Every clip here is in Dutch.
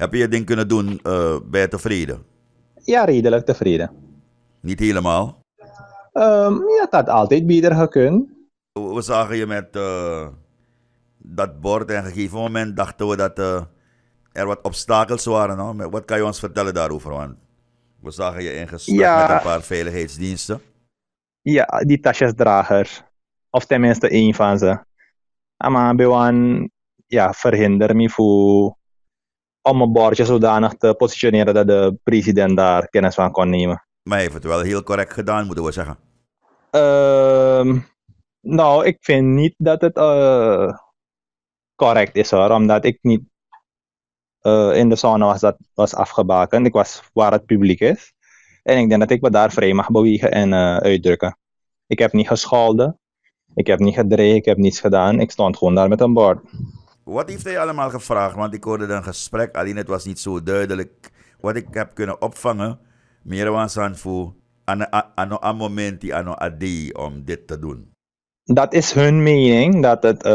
Heb je je ding kunnen doen? Ben je tevreden? Ja, redelijk tevreden. Niet helemaal. Ja, het had altijd beter gekund. We zagen je met dat bord en op een gegeven moment dachten we dat er wat obstakels waren. No? Wat kan je ons vertellen daarover? Want we zagen je in gesprek met een Ja, paar veiligheidsdiensten. ja, die tasjesdragers. Of tenminste één van ze. Maar Bewan, ja, verhinder me voor om een bordje zodanig te positioneren dat de president daar kennis van kon nemen. Maar hij heeft het wel heel correct gedaan, moeten we zeggen. Ehm, nou, ik vind niet dat het correct is hoor, omdat ik niet in de zone was dat was afgebakend. Ik was waar het publiek is. En ik denk dat ik me daar vrij mag bewegen en uitdrukken. Ik heb niet gescholden, ik heb niet gedreigd, ik heb niets gedaan. Ik stond gewoon daar met een bord. Wat heeft hij allemaal gevraagd? Want ik hoorde een gesprek, alleen het was niet zo duidelijk. Wat ik heb kunnen opvangen, meer was aan voor een moment die aan adi om dit te doen. Dat is hun mening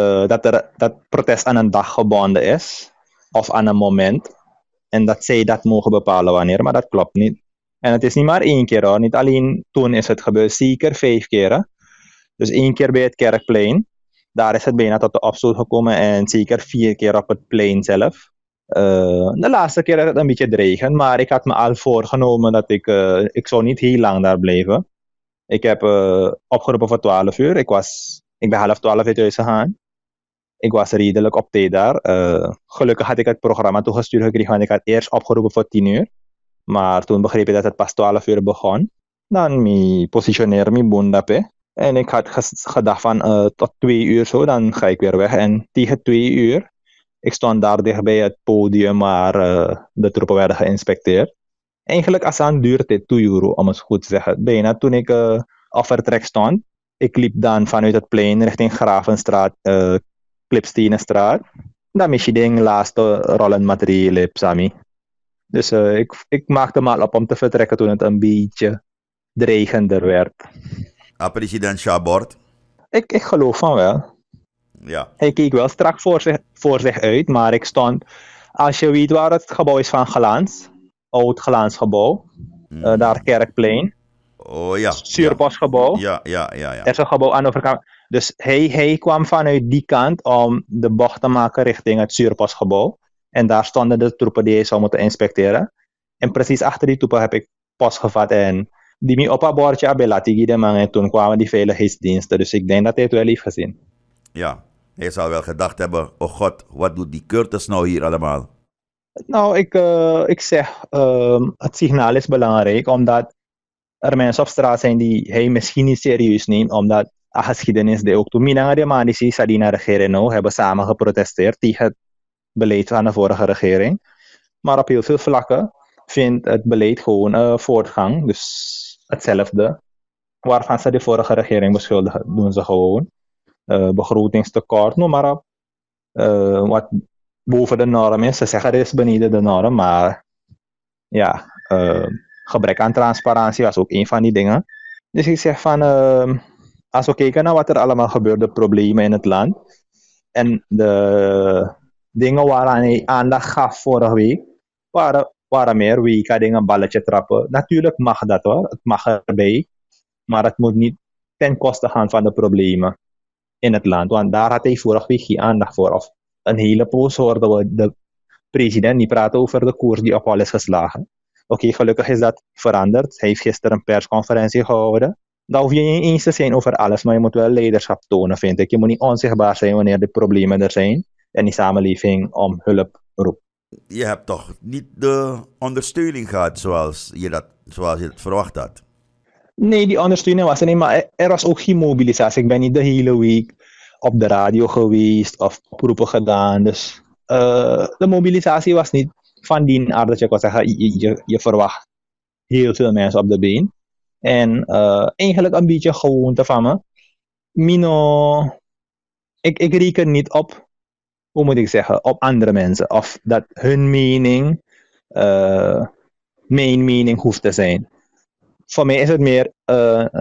dat protest aan een dag gebonden is. Of aan een moment. En dat zij dat mogen bepalen wanneer, maar dat klopt niet. En het is niet maar één keer hoor. Niet alleen toen is het gebeurd, zeker 5 keren. Dus 1 keer bij het Kerkplein. Daar is het bijna tot de opstoot gekomen. En zeker 4 keer op het plein zelf. De laatste keer is het een beetje dreigend. Maar ik had me al voorgenomen dat ik zou niet heel lang daar blijven. Ik heb opgeroepen voor 12 uur. Ik ben 11:30 uit huis gegaan. Ik was redelijk op tijd daar. Gelukkig had ik het programma toegestuurd gekregen, want ik had eerst opgeroepen voor 10 uur. Maar toen begreep ik dat het pas 12 uur begon. Dan me positioneer me bondape. En ik had gedacht van tot 2 uur zo, dan ga ik weer weg. En tegen 2 uur, ik stond daar dicht bij het podium waar de troepen werden geïnspecteerd. Eigenlijk als aan duurtijd 2 euro, om het goed te zeggen. Bijna toen ik op vertrek stond. Ik liep dan vanuit het plein richting Gravenstraat, Klipstenenstraat. Dan mis je ding laatste rollend materieel op Sami. Dus ik maakte me al op om te vertrekken toen het een beetje dreigender werd. President Chabord. Ik geloof van wel. Ja. Hij keek wel strak voor zich uit, maar ik stond... Als je weet waar het gebouw is van Glans, oud Glansgebouw, daar Kerkplein, Oh ja. Zuurbosgebouw, Ja. er is een gebouw aan de overkant. Dus hij kwam vanuit die kant om de bocht te maken richting het Zuurpostgebouw. En daar stonden de troepen die hij zou moeten inspecteren. En precies achter die troepen heb ik post gevat en die me op een bordje abelati en toen kwamen die veiligheidsdiensten. Dus ik denk dat hij het wel heeft gezien. Ja. Hij zal wel gedacht hebben, oh god, wat doet die Curtis nou hier allemaal? Nou, ik zeg, het signaal is belangrijk, omdat er mensen op straat zijn die hij misschien niet serieus neemt, omdat de geschiedenis die ook toen Minanga de Manisi, Sadina regering nou, hebben samen geprotesteerd tegen het beleid van de vorige regering. Maar op heel veel vlakken vindt het beleid gewoon voortgang, dus hetzelfde. Waarvan ze de vorige regering beschuldigen, doen ze gewoon. Begrotingstekort, noem maar op. Wat boven de norm is. Ze zeggen het is beneden de norm, maar ja, gebrek aan transparantie was ook een van die dingen. Dus ik zeg van, als we kijken naar wat er allemaal gebeurt, de problemen in het land en de dingen waaraan hij aandacht gaf vorige week, waren meer weken dingen, balletje trappen. Natuurlijk mag dat hoor, het mag erbij, maar het moet niet ten koste gaan van de problemen in het land, want daar had hij vorige week geen aandacht voor. Of een hele poos hoorden we de president die praat over de koers die op wal is geslagen. Oké, gelukkig is dat veranderd. Hij heeft gisteren een persconferentie gehouden. Dan hoef je niet eens te zijn over alles, maar je moet wel leiderschap tonen, vind ik. Je moet niet onzichtbaar zijn wanneer de problemen er zijn en die samenleving om hulp roept. Je hebt toch niet de ondersteuning gehad zoals je het verwacht had? Nee, die ondersteuning was er niet, maar er was ook geen mobilisatie. Ik ben niet de hele week op de radio geweest of oproepen gedaan. Dus de mobilisatie was niet van die aard dat je kan zeggen, je verwacht heel veel mensen op de been. En eigenlijk een beetje gewoonte van me. Mino, ik reken niet op, hoe moet ik zeggen, op andere mensen. Of dat hun mening mijn mening hoeft te zijn. Voor mij is het meer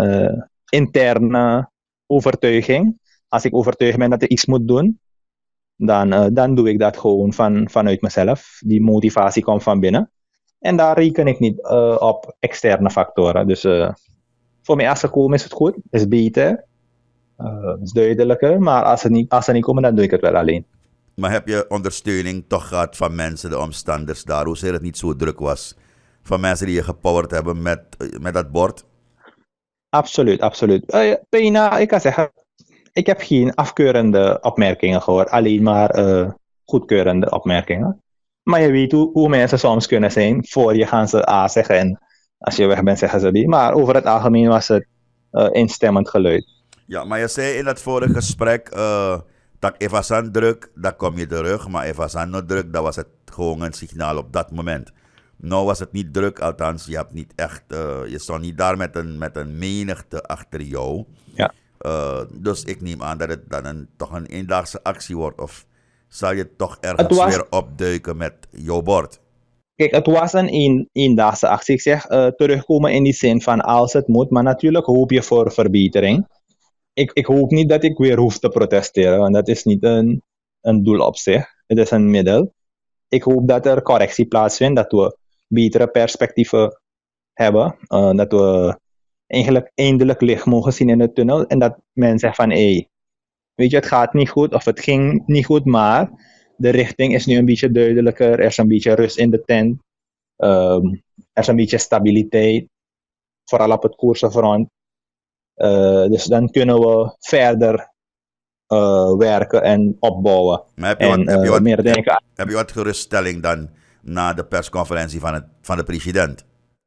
interne overtuiging. Als ik overtuigd ben dat ik iets moet doen, dan doe ik dat gewoon vanuit mezelf. Die motivatie komt van binnen. En daar reken ik niet op externe factoren. Dus voor mij als ze komen is het goed, is beter, is duidelijker. Maar als ze niet komen, dan doe ik het wel alleen. Maar heb je ondersteuning toch gehad van mensen, de omstanders daar, hoezeer het niet zo druk was? Van mensen die je gepowerd hebben met dat bord? Absoluut, absoluut. Bijna, ik kan zeggen, ik heb geen afkeurende opmerkingen gehoord. Alleen maar goedkeurende opmerkingen. Maar je weet hoe mensen soms kunnen zijn. Voor je gaan ze A zeggen en als je weg bent zeggen ze B. Maar over het algemeen was het instemmend geluid. Ja, maar je zei in dat vorige gesprek dat Evasan druk, dan kom je terug. Maar Evasan not druk, dat was het gewoon een signaal op dat moment. Nou was het niet druk, althans, je hebt niet echt, je stond niet daar met een menigte achter jou. Ja. Dus ik neem aan dat het dan toch een eendaagse actie wordt. Of zal je toch ergens weer opduiken met jouw bord? Kijk, het was een eendaagse actie. Ik zeg terugkomen in die zin van als het moet. Maar natuurlijk hoop je voor verbetering. Ik hoop niet dat ik weer hoef te protesteren. Want dat is niet een doel op zich. Het is een middel. Ik hoop dat er correctie plaatsvindt. Dat we betere perspectieven hebben. Dat we eigenlijk eindelijk licht mogen zien in de tunnel. En dat men zegt van, weet je, het gaat niet goed. Of het ging niet goed, maar de richting is nu een beetje duidelijker. Er is een beetje rust in de tent. Er is een beetje stabiliteit. Vooral op het koersenfront. Dus dan kunnen we verder werken en opbouwen. Maar heb je wat geruststelling dan na de persconferentie van de president?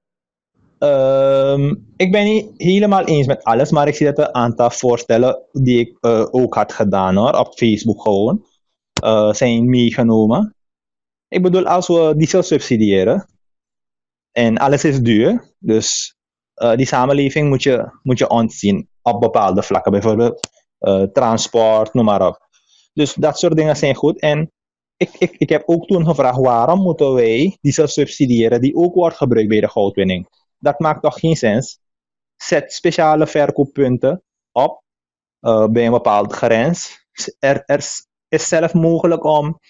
Ik ben niet helemaal eens met alles, maar ik zie dat een aantal voorstellen die ik ook had gedaan hoor, op Facebook gewoon, zijn meegenomen. Ik bedoel, als we diesel subsidiëren en alles is duur, dus die samenleving moet je ontzien op bepaalde vlakken, bijvoorbeeld transport, noem maar op. Dus dat soort dingen zijn goed. En ik heb ook toen gevraagd, waarom moeten wij diesel subsidiëren die ook wordt gebruikt bij de goudwinning? Dat maakt toch geen sens? Zet speciale verkooppunten op bij een bepaalde grens. Er is zelf mogelijk om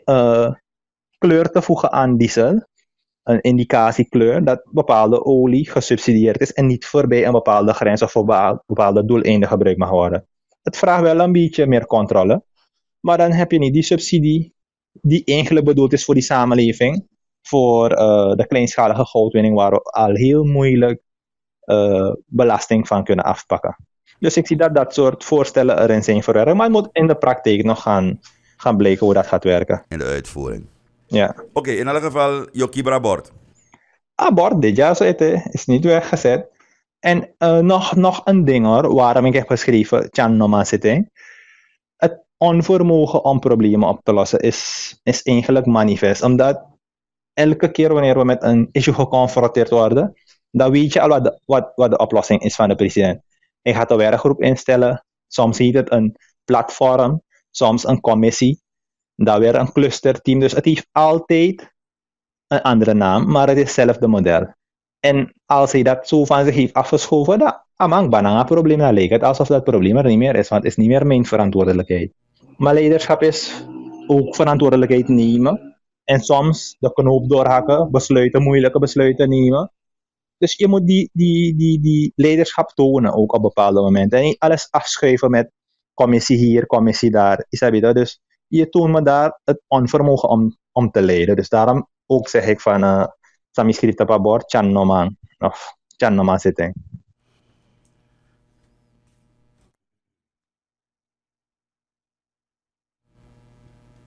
kleur te voegen aan diesel. Een indicatiekleur dat bepaalde olie gesubsidieerd is en niet voorbij een bepaalde grens of voor bepaalde doeleinden gebruikt mag worden. Het vraagt wel een beetje meer controle. Maar dan heb je niet die subsidie die eigenlijk bedoeld is voor die samenleving. Voor de kleinschalige goudwinning waar we al heel moeilijk belasting van kunnen afpakken. Dus ik zie dat soort voorstellen erin zijn verwerkt. Maar het moet in de praktijk nog gaan blijken hoe dat gaat werken. In de uitvoering. Ja. Oké, in elk geval, je Kibra-bord. Bord dit jaar is niet weggezet. En nog een ding hoor, waarom ik heb geschreven, Chan Noma zitting. Het onvermogen om problemen op te lossen is eigenlijk manifest. Omdat elke keer wanneer we met een issue geconfronteerd worden, dan weet je al wat de oplossing is van de president. Hij gaat een werkgroep instellen, soms heet het een platform, soms een commissie, dan weer een clusterteam. Dus het heeft altijd een andere naam, maar het is hetzelfde model. En als hij dat zo van zich heeft afgeschoven, dan amang bananga probleem, dan lijkt het alsof dat probleem er niet meer is, want het is niet meer mijn verantwoordelijkheid. Maar leiderschap is ook verantwoordelijkheid nemen en soms de knoop doorhakken, moeilijke besluiten nemen. Dus je moet die leiderschap tonen ook op bepaalde momenten. En niet alles afschuiven met commissie hier, commissie daar. Isabida. Dus je toont me daar het onvermogen om te leiden. Dus daarom ook zeg ik van Sami Skrita Pabor, Chan Noman of Chan Noman zitting.